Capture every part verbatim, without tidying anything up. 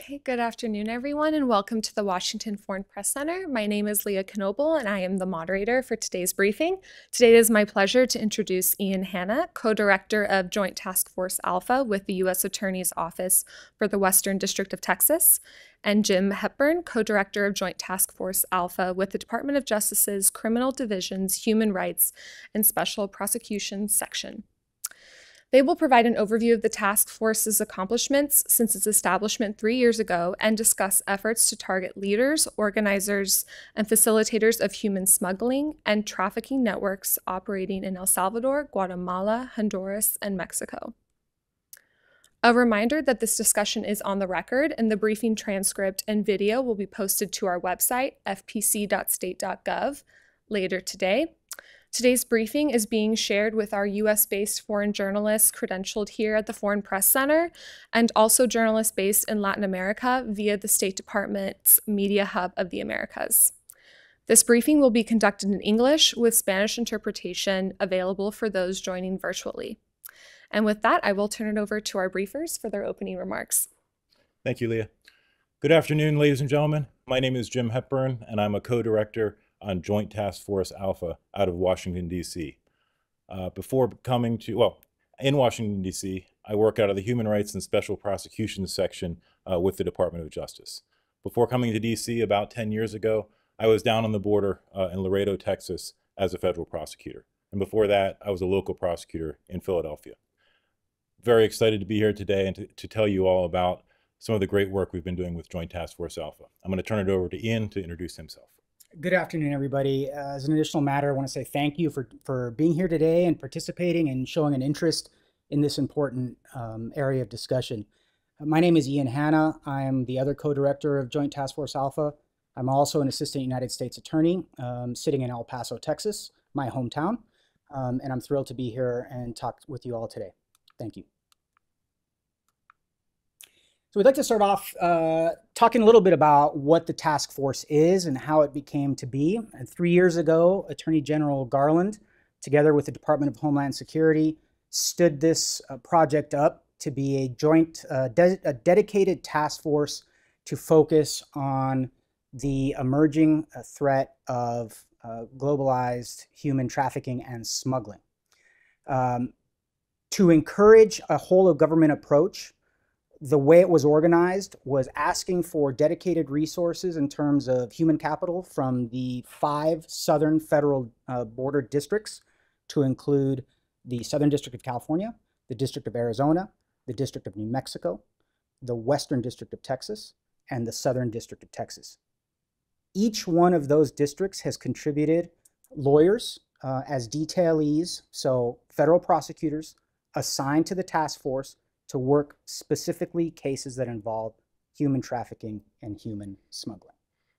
Okay, good afternoon, everyone, and welcome to the Washington Foreign Press Center. My name is Leah Knoble, and I am the moderator for today's briefing. Today it is my pleasure to introduce Ian Hanna, co-director of Joint Task Force Alpha with the U S Attorney's Office for the Western District of Texas, and Jim Hepburn, co-director of Joint Task Force Alpha with the Department of Justice's Criminal Division's Human Rights and Special Prosecutions Section. They will provide an overview of the task force's accomplishments since its establishment three years ago and discuss efforts to target leaders, organizers, and facilitators of human smuggling and trafficking networks operating in El Salvador, Guatemala, Honduras, and Mexico. A reminder that this discussion is on the record, and the briefing transcript and video will be posted to our website, f p c dot state dot gov, later today. Today's briefing is being shared with our U S-based foreign journalists credentialed here at the Foreign Press Center, and also journalists based in Latin America via the State Department's Media Hub of the Americas. This briefing will be conducted in English with Spanish interpretation available for those joining virtually. And with that, I will turn it over to our briefers for their opening remarks. Thank you, Leah. Good afternoon, ladies and gentlemen. My name is Jim Hepburn, and I'm a co-director on Joint Task Force Alpha out of Washington, D C. Uh, before coming to, well, in Washington, D C, I work out of the Human Rights and Special Prosecutions section uh, with the Department of Justice. Before coming to D C about ten years ago, I was down on the border uh, in Laredo, Texas as a federal prosecutor. And before that, I was a local prosecutor in Philadelphia. Very excited to be here today and to, to tell you all about some of the great work we've been doing with Joint Task Force Alpha. I'm going to turn it over to Ian to introduce himself. Good afternoon, everybody. Uh, as an additional matter, I want to say thank you for, for being here today and participating and showing an interest in this important um, area of discussion. Uh, my name is Ian Hanna. I am the other co-director of Joint Task Force Alpha. I'm also an assistant United States attorney um, sitting in El Paso, Texas, my hometown. Um, and I'm thrilled to be here and talk with you all today. Thank you. So we'd like to start off uh, talking a little bit about what the task force is and how it became to be. And three years ago, Attorney General Garland, together with the Department of Homeland Security, stood this uh, project up to be a joint, uh, de a dedicated task force to focus on the emerging uh, threat of uh, globalized human trafficking and smuggling. Um, to encourage a whole of government approach, the way it was organized was asking for dedicated resources in terms of human capital from the five southern federal uh, border districts, to include the Southern District of California, the District of Arizona, the District of New Mexico, the Western District of Texas, and the Southern District of Texas. Each one of those districts has contributed lawyers uh, as detailees, so federal prosecutors assigned to the task force to work specifically cases that involve human trafficking and human smuggling.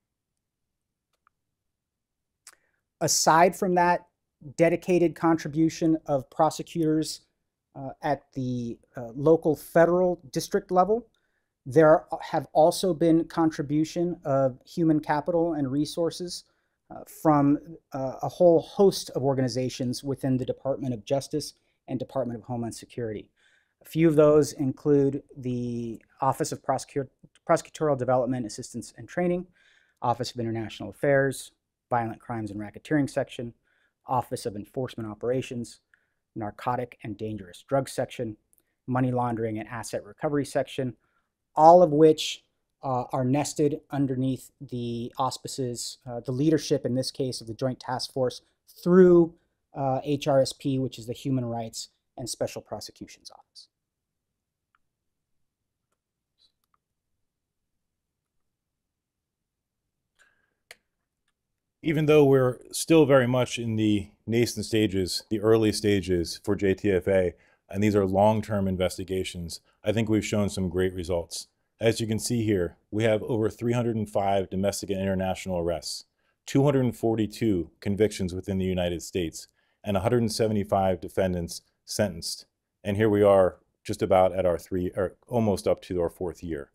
Aside from that dedicated contribution of prosecutors uh, at the uh, local federal district level, there have also been contribution of human capital and resources uh, from uh, a whole host of organizations within the Department of Justice and Department of Homeland Security. A few of those include the Office of Prosecutor, Prosecutorial Development, Assistance and Training, Office of International Affairs, Violent Crimes and Racketeering Section, Office of Enforcement Operations, Narcotic and Dangerous Drugs Section, Money Laundering and Asset Recovery Section, all of which uh, are nested underneath the auspices, uh, the leadership in this case of the Joint Task Force through uh, H R S P, which is the Human Rights and Special Prosecutions Office. Even though we're still very much in the nascent stages, the early stages for J T F A, and these are long-term investigations, I think we've shown some great results. As you can see here, we have over three hundred five domestic and international arrests, two hundred forty-two convictions within the United States, and one hundred seventy-five defendants sentenced. And here we are just about at our three, or almost up to our fourth year.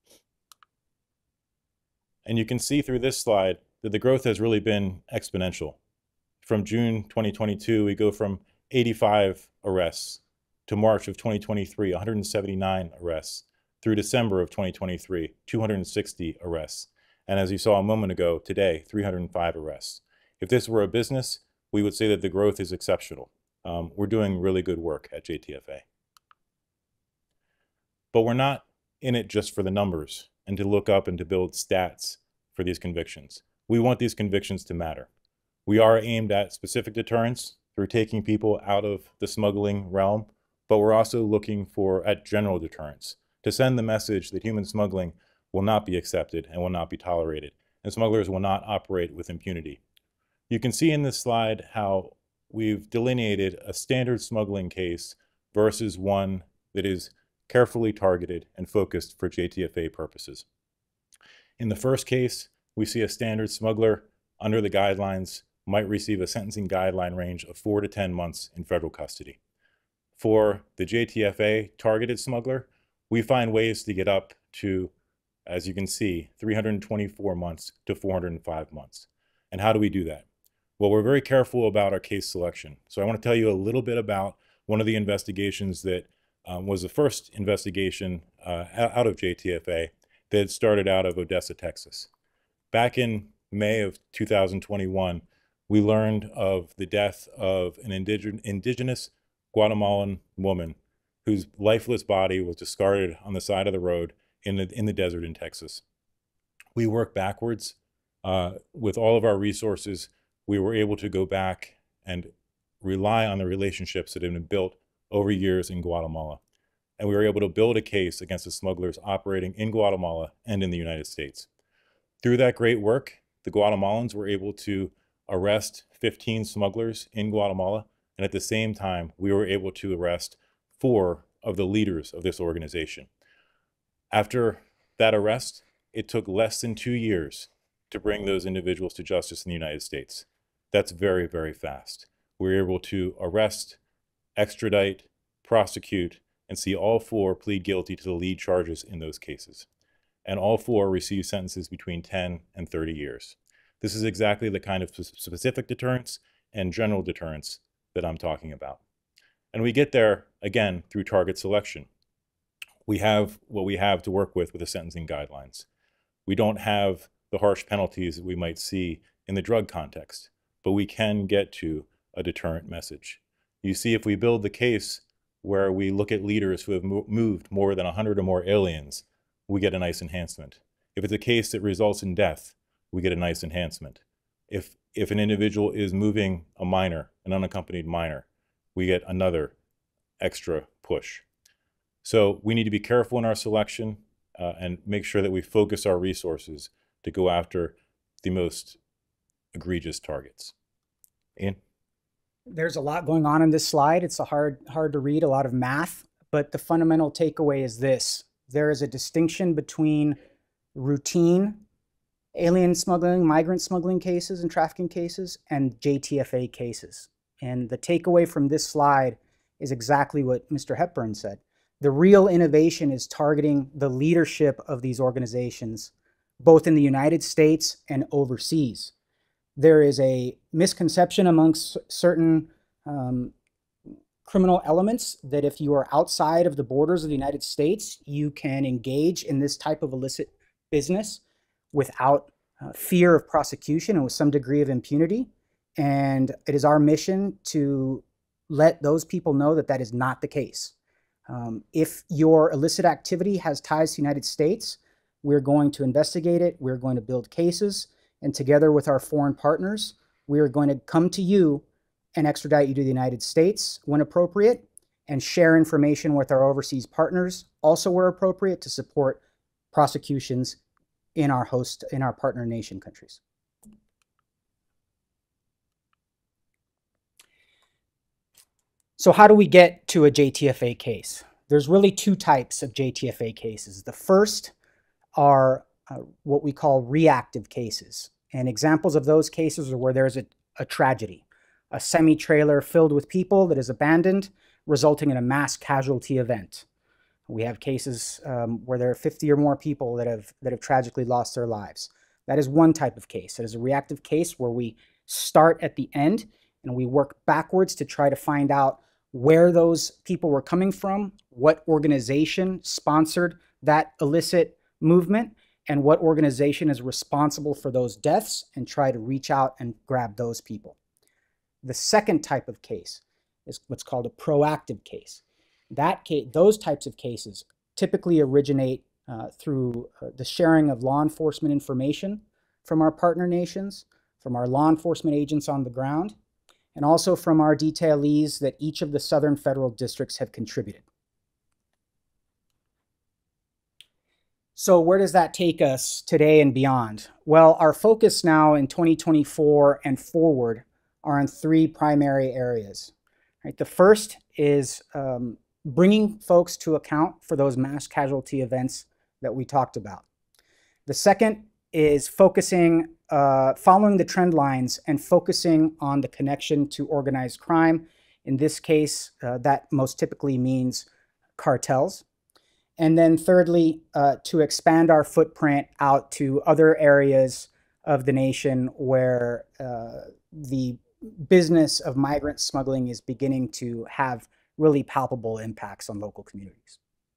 And you can see through this slide that the growth has really been exponential. From June twenty twenty-two, we go from eighty-five arrests to March of twenty twenty-three, one hundred seventy-nine arrests, through December of twenty twenty-three, two hundred sixty arrests. And as you saw a moment ago, today, three hundred five arrests. If this were a business, we would say that the growth is exceptional. Um, we're doing really good work at J T F A. But we're not in it just for the numbers and to look up and to build stats for these convictions. We want these convictions to matter. We are aimed at specific deterrence through taking people out of the smuggling realm, but we're also looking for at general deterrence to send the message that human smuggling will not be accepted and will not be tolerated, and smugglers will not operate with impunity. You can see in this slide how we've delineated a standard smuggling case versus one that is carefully targeted and focused for J T F A purposes. In the first case, we see a standard smuggler under the guidelines might receive a sentencing guideline range of four to ten months in federal custody. For the J T F A targeted smuggler, we find ways to get up to, as you can see, three hundred twenty-four months to four hundred five months. And how do we do that? Well, we're very careful about our case selection. So I want to tell you a little bit about one of the investigations that um, was the first investigation uh, out of J T F A that started out of Odessa, Texas. Back in May of two thousand twenty-one, we learned of the death of an indig indigenous Guatemalan woman whose lifeless body was discarded on the side of the road in the, in the desert in Texas. We worked backwards. Uh, with all of our resources, we were able to go back and rely on the relationships that had been built over years in Guatemala. And we were able to build a case against the smugglers operating in Guatemala and in the United States. Through that great work, the Guatemalans were able to arrest fifteen smugglers in Guatemala, and at the same time, we were able to arrest four of the leaders of this organization. After that arrest, it took less than two years to bring those individuals to justice in the United States. That's very, very fast. We were able to arrest, extradite, prosecute, and see all four plead guilty to the lead charges in those cases. And all four received sentences between ten and thirty years. This is exactly the kind of specific deterrence and general deterrence that I'm talking about. And we get there, again, through target selection. We have what we have to work with with the sentencing guidelines. We don't have the harsh penalties that we might see in the drug context, but we can get to a deterrent message. You see, if we build the case where we look at leaders who have mo moved more than one hundred or more aliens, we get a nice enhancement. If it's a case that results in death, we get a nice enhancement. If, if an individual is moving a minor, an unaccompanied minor, we get another extra push. So we need to be careful in our selection uh, and make sure that we focus our resources to go after the most egregious targets. Ian? There's a lot going on in this slide. It's a hard, hard to read, a lot of math, but the fundamental takeaway is this. There is a distinction between routine alien smuggling, migrant smuggling cases and trafficking cases, and J T F A cases. And the takeaway from this slide is exactly what Mister Hepburn said. The real innovation is targeting the leadership of these organizations, both in the United States and overseas. There is a misconception amongst certain um, criminal elements that if you are outside of the borders of the United States, you can engage in this type of illicit business without uh, fear of prosecution and with some degree of impunity. And it is our mission to let those people know that that is not the case. Um, if your illicit activity has ties to the United States, we're going to investigate it, we're going to build cases, and together with our foreign partners, we are going to come to you and extradite you to the United States when appropriate, and share information with our overseas partners, also where appropriate, to support prosecutions in our host, in our partner nation countries. So how do we get to a J T F A case? There's really two types of J T F A cases. The first are uh, what we call reactive cases. And examples of those cases are where there's a, a tragedy, a semi-trailer filled with people that is abandoned, resulting in a mass casualty event. We have cases um, where there are fifty or more people that have, that have tragically lost their lives. That is one type of case. That is a reactive case where we start at the end and we work backwards to try to find out where those people were coming from, what organization sponsored that illicit movement and what organization is responsible for those deaths and try to reach out and grab those people. The second type of case is what's called a proactive case. That case, those types of cases typically originate uh, through uh, the sharing of law enforcement information from our partner nations, from our law enforcement agents on the ground, and also from our detailees that each of the southern federal districts have contributed. So where does that take us today and beyond? Well, our focus now in twenty twenty-four and forward are in three primary areas. Right? The first is um, bringing folks to account for those mass casualty events that we talked about. The second is focusing, uh, following the trend lines and focusing on the connection to organized crime. In this case, uh, that most typically means cartels. And then thirdly, uh, to expand our footprint out to other areas of the nation where uh, the business of migrant smuggling is beginning to have really palpable impacts on local communities.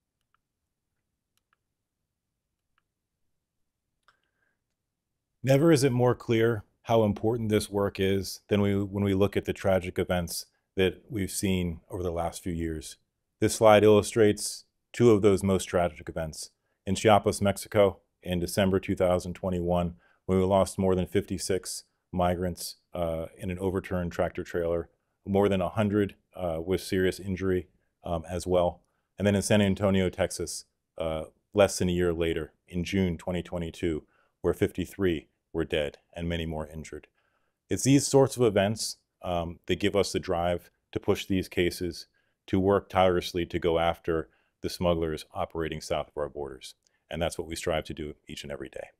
Never is it more clear how important this work is than we, when we look at the tragic events that we've seen over the last few years. This slide illustrates two of those most tragic events. In Chiapas, Mexico, in December two thousand twenty-one, when we lost more than fifty-six migrants uh, in an overturned tractor trailer, more than one hundred uh, with serious injury um, as well. And then in San Antonio, Texas, uh, less than a year later, in June twenty twenty-two, where fifty-three were dead and many more injured. It's these sorts of events um, that give us the drive to push these cases, to work tirelessly to go after the smugglers operating south of our borders. And that's what we strive to do each and every day.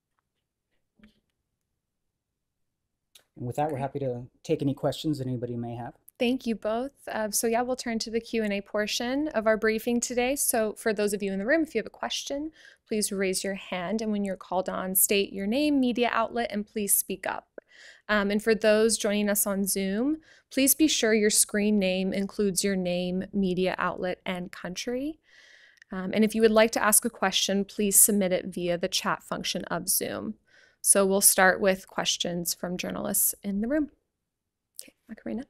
And with that, we're happy to take any questions that anybody may have. Thank you both. Uh, so yeah, we'll turn to the Q and A portion of our briefing today. So for those of you in the room, if you have a question, please raise your hand. And when you're called on, state your name, media outlet, and please speak up. Um, and for those joining us on Zoom, please be sure your screen name includes your name, media outlet, and country. Um, and if you would like to ask a question, please submit it via the chat function of Zoom. So we'll start with questions from journalists in the room. Okay, Macarena.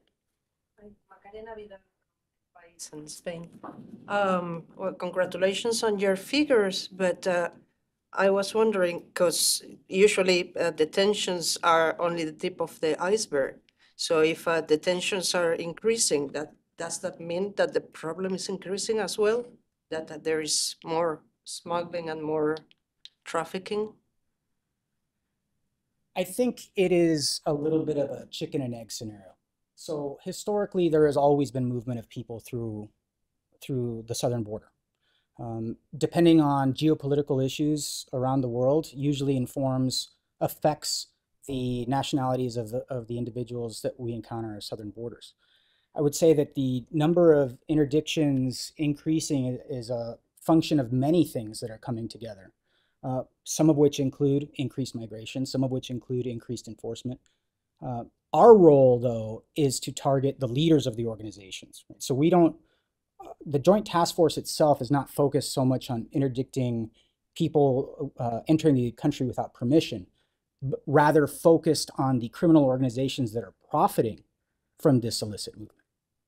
In Spain. Um, well, congratulations on your figures, but uh, I was wondering, because usually uh, detentions are only the tip of the iceberg. So if uh, detentions are increasing, that does that mean that the problem is increasing as well? That, that there is more smuggling and more trafficking? I think it is a little bit of a chicken and egg scenario. So historically, there has always been movement of people through, through the southern border. Um, depending on geopolitical issues around the world, usually informs, affects the nationalities of the, of the individuals that we encounter at our southern borders. I would say that the number of interdictions increasing is a function of many things that are coming together, uh, some of which include increased migration, some of which include increased enforcement. Uh, our role, though, is to target the leaders of the organizations. Right? So we don't, uh, the Joint Task Force itself is not focused so much on interdicting people uh, entering the country without permission, but rather focused on the criminal organizations that are profiting from this illicit movement.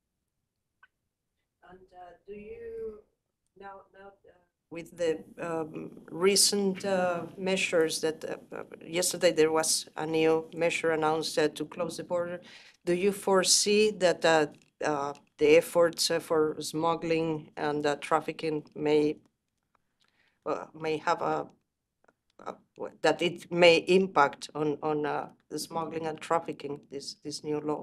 And uh, do you, now, now uh, with the um, recent uh, measures that uh, yesterday there was a new measure announced uh, to close the border, do you foresee that uh, uh, the efforts uh, for smuggling and uh, trafficking may uh, may have a, a that it may impact on on uh, the smuggling and trafficking, this this new law?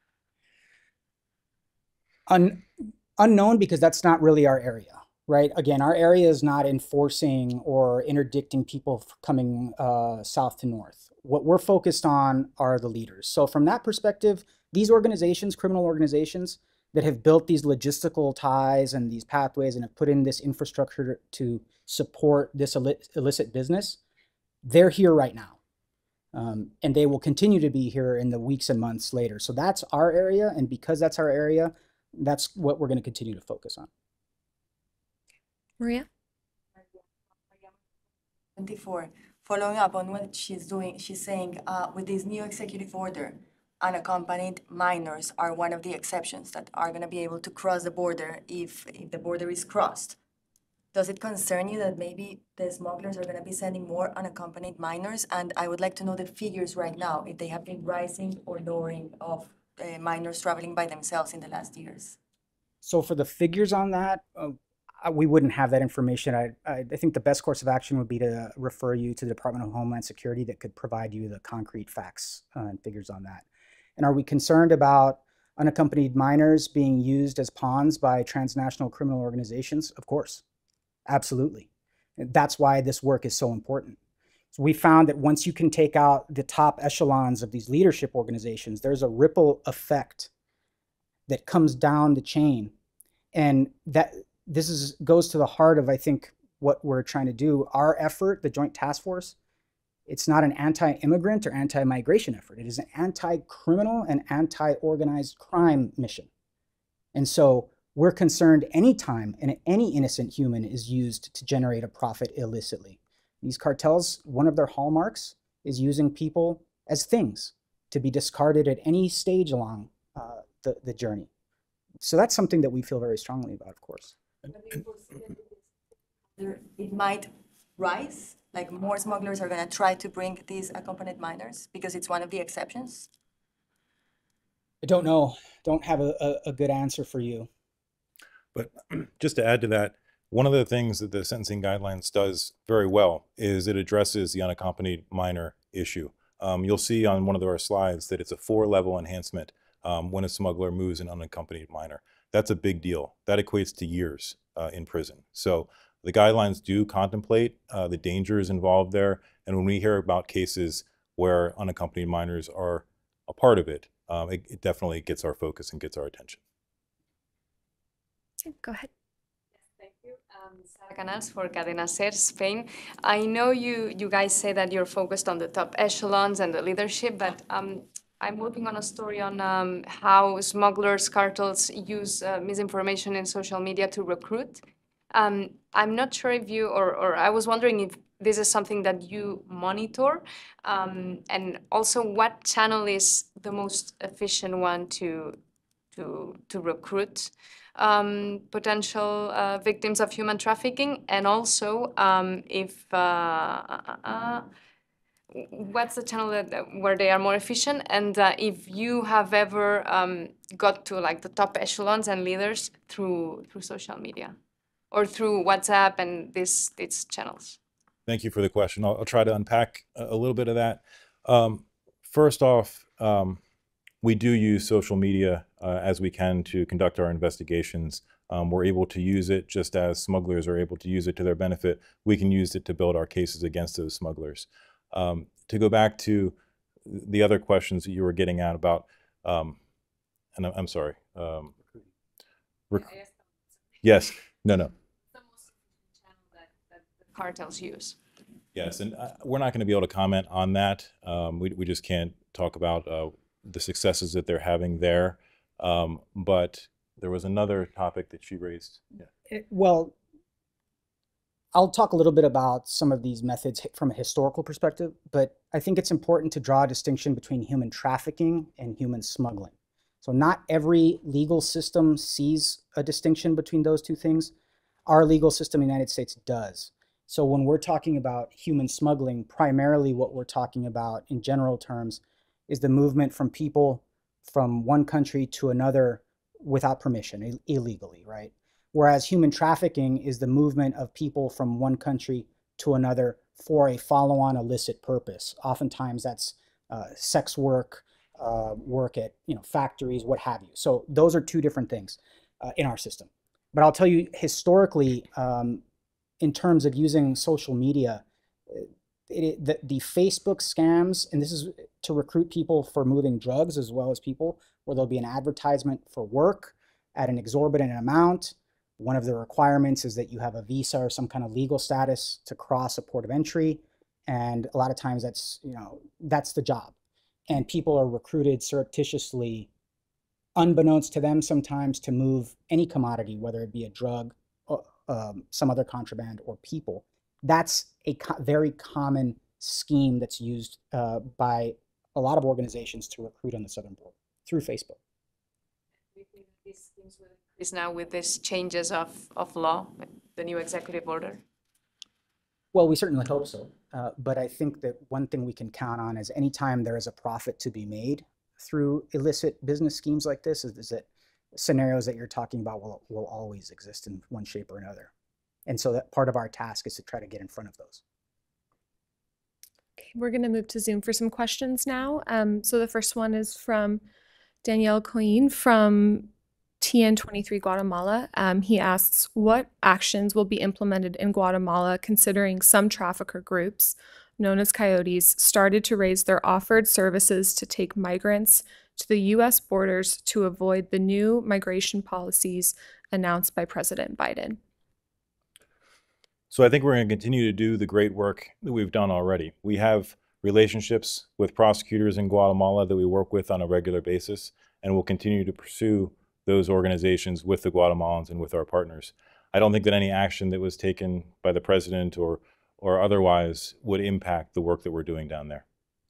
Un unknown, because that's not really our area. Right. Again, our area is not enforcing or interdicting people coming uh, south to north. What we're focused on are the leaders. So from that perspective, these organizations, criminal organizations that have built these logistical ties and these pathways and have put in this infrastructure to support this illicit business, they're here right now. Um, and they will continue to be here in the weeks and months later. So that's our area. And because that's our area, that's what we're going to continue to focus on. Maria? twenty-four, following up on what she's doing, she's saying uh, with this new executive order, unaccompanied minors are one of the exceptions that are going to be able to cross the border if, if the border is crossed. Does it concern you that maybe the smugglers are going to be sending more unaccompanied minors? And I would like to know the figures right now, if they have been rising or lowering of uh, minors traveling by themselves in the last years. So for the figures on that, uh, we wouldn't have that information. I, I, I think the best course of action would be to refer you to the Department of Homeland Security that could provide you the concrete facts uh, and figures on that. And are we concerned about unaccompanied minors being used as pawns by transnational criminal organizations? Of course, absolutely. That's why this work is so important. So we found that once you can take out the top echelons of these leadership organizations, there's a ripple effect that comes down the chain. And that this is goes to the heart of, I think, what we're trying to do. Our effort, the Joint Task Force, it's not an anti-immigrant or anti-migration effort. It is an anti-criminal and anti-organized crime mission. And so we're concerned anytime and any innocent human is used to generate a profit illicitly. These cartels, one of their hallmarks is using people as things to be discarded at any stage along uh, the, the journey. So that's something that we feel very strongly about, of course. It might rise, like more smugglers are going to try to bring these accompanied minors because it's one of the exceptions? I don't know. Don't have a, a, a good answer for you. But just to add to that, one of the things that the sentencing guidelines does very well is it addresses the unaccompanied minor issue. Um, you'll see on one of our slides that it's a four-level enhancement um, when a smuggler moves an unaccompanied minor. That's a big deal. That equates to years uh, in prison. So the guidelines do contemplate uh, the dangers involved there. And when we hear about cases where unaccompanied minors are a part of it, um, it, it definitely gets our focus and gets our attention. Go ahead. Thank you. Um, Sara Canals for Cadena Ser, Spain. I know you, you guys say that you're focused on the top echelons and the leadership, but um, I'm working on a story on um, how smugglers, cartels use uh, misinformation in social media to recruit. Um, I'm not sure if you, or, or I was wondering if this is something that you monitor, um, and also what channel is the most efficient one to, to, to recruit um, potential uh, victims of human trafficking, and also um, if uh, uh, uh, what's the channel that, where they are more efficient, and uh, if you have ever um, got to like the top echelons and leaders through through social media or through WhatsApp and these these channels. Thank you for the question. I'll, I'll try to unpack a, a little bit of that. Um, first off, um, we do use social media uh, as we can to conduct our investigations. Um, we're able to use it just as smugglers are able to use it to their benefit. We can use it to build our cases against those smugglers. Um, to go back to the other questions that you were getting at about, um, and I'm, I'm sorry. Um, yes, no, no. The most channel that, that the cartels use. Yes, and uh, we're not going to be able to comment on that. Um, we, we just can't talk about uh, the successes that they're having there. Um, but there was another topic that she raised. Yeah. It, well, I'll talk a little bit about some of these methods from a historical perspective, but I think it's important to draw a distinction between human trafficking and human smuggling. So not every legal system sees a distinction between those two things. Our legal system in the United States does. So when we're talking about human smuggling, primarily what we're talking about in general terms is the movement from people from one country to another without permission, illegally, right? Whereas human trafficking is the movement of people from one country to another for a follow-on illicit purpose. Oftentimes that's uh, sex work, uh, work at you know factories, what have you. So those are two different things uh, in our system. But I'll tell you historically, um, in terms of using social media, it, it, the, the Facebook scams, and this is to recruit people for moving drugs as well as people, where there'll be an advertisement for work at an exorbitant amount. One of the requirements is that you have a visa or some kind of legal status to cross a port of entry. And a lot of times that's, you know, that's the job. And people are recruited surreptitiously, unbeknownst to them sometimes, to move any commodity, whether it be a drug, or, um, some other contraband, or people. that's a co very common scheme that's used uh, by a lot of organizations to recruit on the southern border through Facebook. These schemes will increase now with these changes of, of law, the new executive order? Well, we certainly hope so. Uh, but I think that one thing we can count on is anytime there is a profit to be made through illicit business schemes like this, is, is that scenarios that you're talking about will, will always exist in one shape or another. And so that part of our task is to try to get in front of those. Okay, we're going to move to Zoom for some questions now. Um, so the first one is from Danielle Coyne from T N twenty-three Guatemala. Um, he asks, what actions will be implemented in Guatemala considering some trafficker groups, known as coyotes, started to raise their offered services to take migrants to the U S borders to avoid the new migration policies announced by President Biden? So I think we're going to continue to do the great work that we've done already. We have relationships with prosecutors in Guatemala that we work with on a regular basis, and we'll continue to pursue those organizations with the Guatemalans and with our partners. I don't think that any action that was taken by the president or, or otherwise would impact the work that we're doing down there.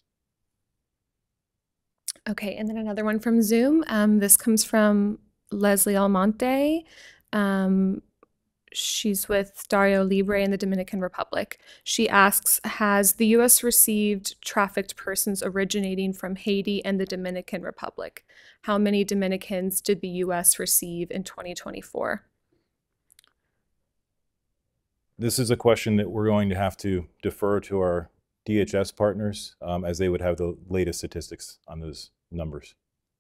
Okay, and then another one from Zoom. Um, this comes from Leslie Almonte. Um, she's with Dario Libre in the Dominican Republic. She asks, has the U S received trafficked persons originating from Haiti and the Dominican Republic? How many Dominicans did the U S receive in twenty twenty-four? This is a question that we're going to have to defer to our D H S partners, um, as they would have the latest statistics on those numbers.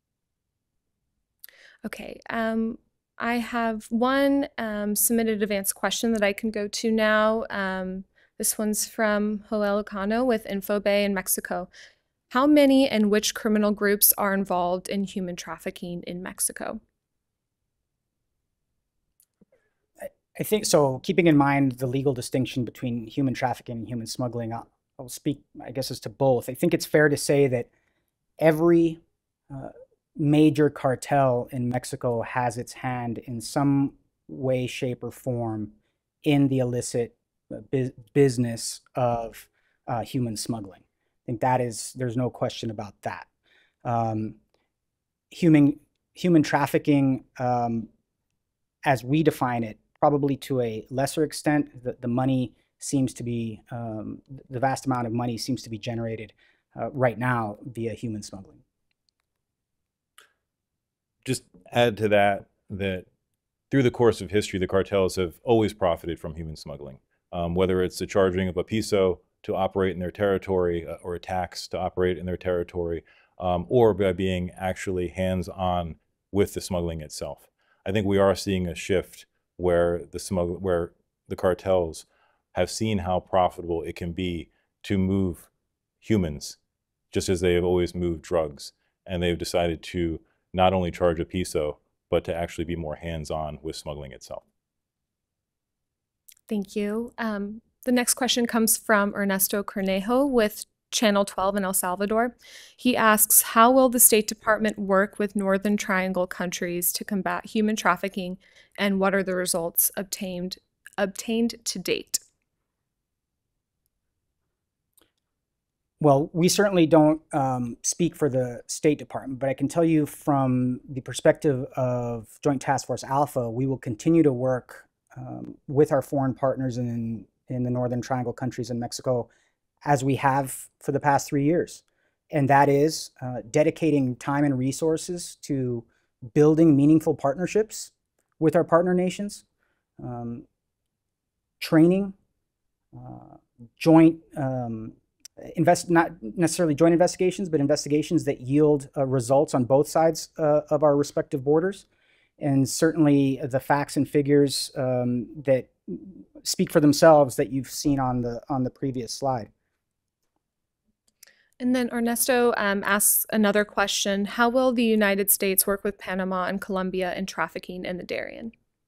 Okay, um, I have one um, submitted advanced question that I can go to now. Um, this one's from Joel Cano with InfoBay in Mexico. How many and which criminal groups are involved in human trafficking in Mexico? I think so. Keeping in mind the legal distinction between human trafficking and human smuggling, I'll, I'll speak, I guess, as to both. I think it's fair to say that every uh, major cartel in Mexico has its hand in some way, shape, or form in the illicit bu business of uh, human smuggling. I think that is, there's no question about that. Um, human, human trafficking, um, as we define it, probably to a lesser extent, the, the money seems to be, um, the vast amount of money seems to be generated uh, right now via human smuggling. Just add to that, that through the course of history, the cartels have always profited from human smuggling, um, whether it's the charging of a piso to operate in their territory uh, or a tax to operate in their territory, um, or by being actually hands-on with the smuggling itself. I think we are seeing a shift where the smugg where the cartels have seen how profitable it can be to move humans, just as they have always moved drugs, and they've decided to not only charge a piso, but to actually be more hands-on with smuggling itself. Thank you. Um, the next question comes from Ernesto Cornejo with Channel twelve in El Salvador. He asks, how will the State Department work with Northern Triangle countries to combat human trafficking, and what are the results obtained, obtained to date? Well, we certainly don't um, speak for the State Department, but I can tell you from the perspective of Joint Task Force Alpha, we will continue to work um, with our foreign partners in, in the Northern Triangle countries in Mexico, as we have for the past three years. And that is uh, dedicating time and resources to building meaningful partnerships with our partner nations, um, training, uh, joint, um, invest not necessarily joint investigations, but investigations that yield uh, results on both sides uh, of our respective borders. And certainly the facts and figures um, that speak for themselves that you've seen on the, on the previous slide. And then Ernesto um, asks another question. How will the United States work with Panama and Colombia in trafficking in the Darien?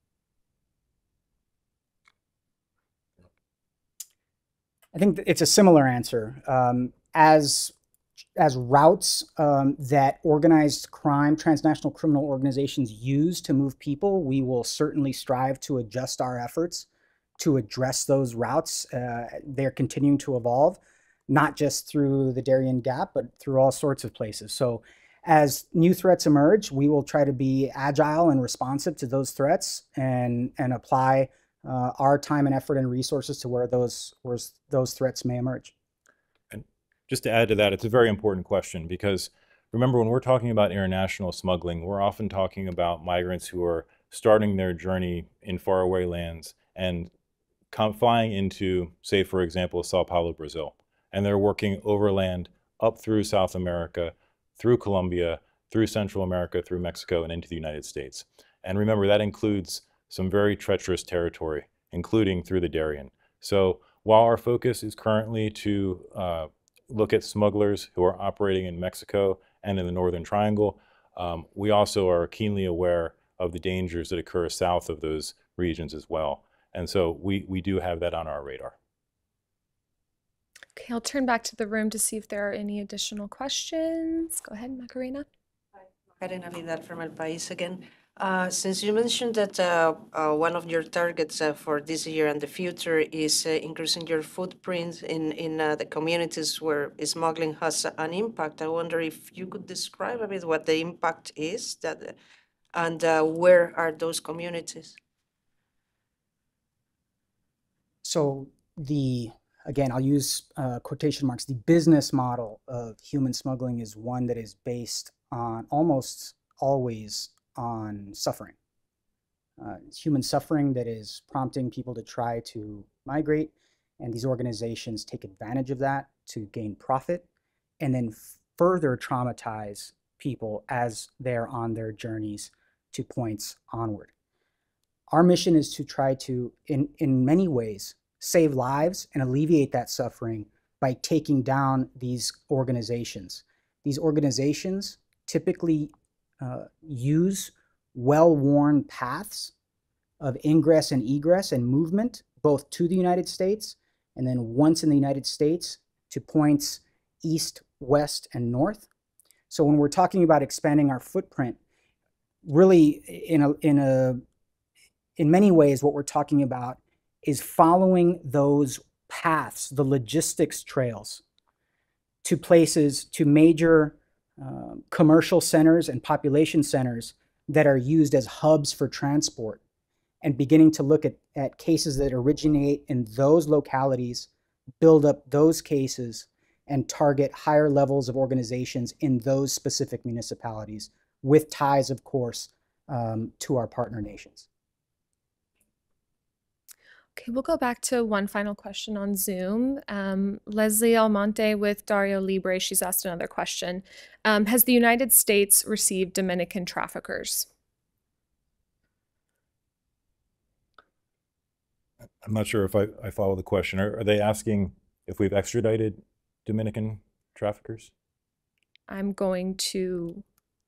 I think it's a similar answer. Um, as, as routes um, that organized crime, transnational criminal organizations use to move people, we will certainly strive to adjust our efforts to address those routes. Uh, they're continuing to evolve, not just through the Darien Gap, but through all sorts of places. So as new threats emerge, we will try to be agile and responsive to those threats and, and apply uh, our time and effort and resources to where those, where those threats may emerge. And just to add to that, it's a very important question, because remember, when we're talking about international smuggling, we're often talking about migrants who are starting their journey in faraway lands and flying into, say, for example, Sao Paulo, Brazil, and they're working overland up through South America, through Colombia, through Central America, through Mexico, and into the United States. And remember, that includes some very treacherous territory, including through the Darien. So while our focus is currently to uh, look at smugglers who are operating in Mexico and in the Northern Triangle, um, we also are keenly aware of the dangers that occur south of those regions as well. And so we, we do have that on our radar. Okay, I'll turn back to the room to see if there are any additional questions. Go ahead, Macarena. Macarena Vidal from El País again. Uh, since you mentioned that uh, uh, one of your targets uh, for this year and the future is uh, increasing your footprint in, in uh, the communities where smuggling has an impact, I wonder if you could describe a bit what the impact is that, and uh, where are those communities? So the, again, I'll use uh, quotation marks, the business model of human smuggling is one that is based on almost always on suffering. Uh, it's human suffering that is prompting people to try to migrate, and these organizations take advantage of that to gain profit and then further traumatize people as they're on their journeys to points onward. Our mission is to try to, in, in many ways, save lives and alleviate that suffering by taking down these organizations. These organizations typically uh, use well-worn paths of ingress and egress and movement, both to the United States and then once in the United States to points east, west, and north. So when we're talking about expanding our footprint, really in a, in a in many ways, what we're talking about is following those paths, the logistics trails, to places, to major uh, commercial centers and population centers that are used as hubs for transport, and beginning to look at, at cases that originate in those localities, build up those cases, and target higher levels of organizations in those specific municipalities, with ties, of course, um, to our partner nations. Okay, we'll go back to one final question on Zoom. Um, Leslie Almonte with Dario Libre, she's asked another question. Um, has the United States received Dominican traffickers? I'm not sure if I, I follow the question. Are, are they asking if we've extradited Dominican traffickers? I'm going to,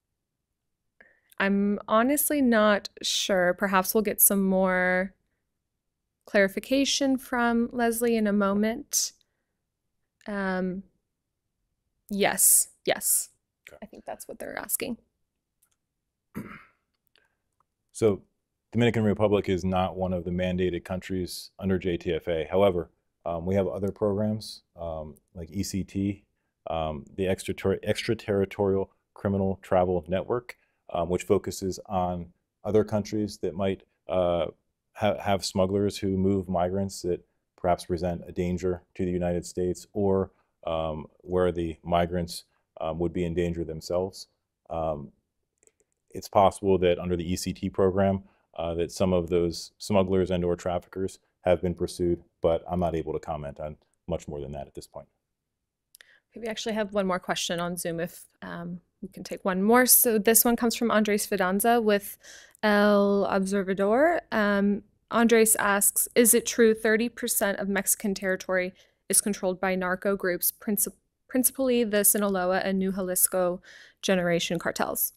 I'm honestly not sure. Perhaps we'll get some more clarification from Leslie in a moment. Um, yes, yes. Okay. I think that's what they're asking. So Dominican Republic is not one of the mandated countries under J T F A. However, um, we have other programs um, like E C T, um, the Extrater Extraterritorial Criminal Travel Network, um, which focuses on other countries that might uh, ha have smugglers who move migrants that perhaps present a danger to the United States, or um, where the migrants um, would be in danger themselves. Um, it's possible that under the E C T program, uh, that some of those smugglers and or traffickers have been pursued, but I'm not able to comment on much more than that at this point. We actually have one more question on Zoom if um, we can take one more. So this one comes from Andres Fidanza with El Observador. Um, Andres asks, is it true thirty percent of Mexican territory is controlled by narco groups, princip principally the Sinaloa and New Jalisco generation cartels?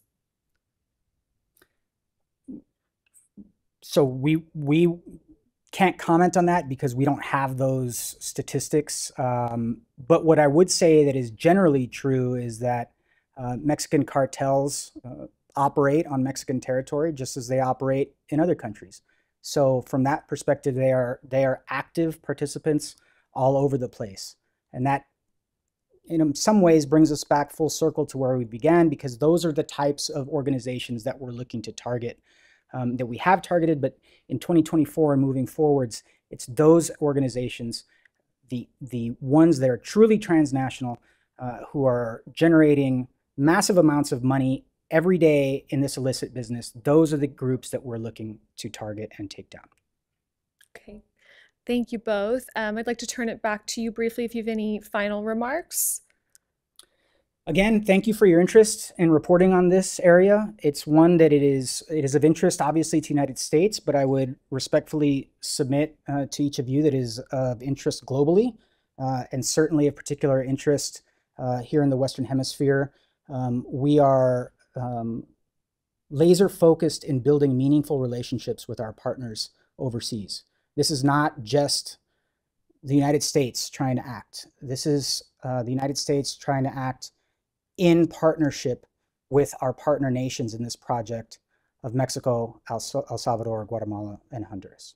So we, we can't comment on that because we don't have those statistics. Um, but what I would say that is generally true is that uh, Mexican cartels uh, operate on Mexican territory just as they operate in other countries. So from that perspective, they are they are active participants all over the place. And that in some ways brings us back full circle to where we began, because those are the types of organizations that we're looking to target, um, that we have targeted, but in twenty twenty-four and moving forwards, it's those organizations, the, the ones that are truly transnational, uh, who are generating massive amounts of money every day in this illicit business. Those are the groups that we're looking to target and take down. Okay, thank you both. Um, I'd like to turn it back to you briefly if you have any final remarks. Again, thank you for your interest in reporting on this area. It's one that it is it is of interest, obviously, to the United States, but I would respectfully submit uh, to each of you that is of interest globally, uh, and certainly of particular interest uh, here in the Western Hemisphere. Um, we are um, laser focused in building meaningful relationships with our partners overseas. This is not just the United States trying to act. This is uh, the United States trying to act in partnership with our partner nations in this project of Mexico, El Salvador, Guatemala, and Honduras.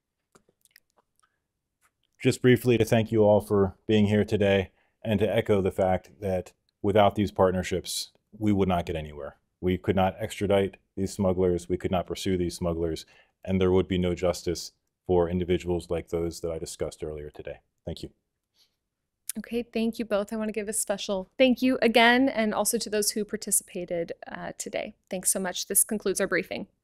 Just briefly to thank you all for being here today, and to echo the fact that without these partnerships, we would not get anywhere. We could not extradite these smugglers, we could not pursue these smugglers, and there would be no justice for individuals like those that I discussed earlier today. Thank you. Okay, thank you both. I want to give a special thank you again, and also to those who participated uh, today. Thanks so much. This concludes our briefing.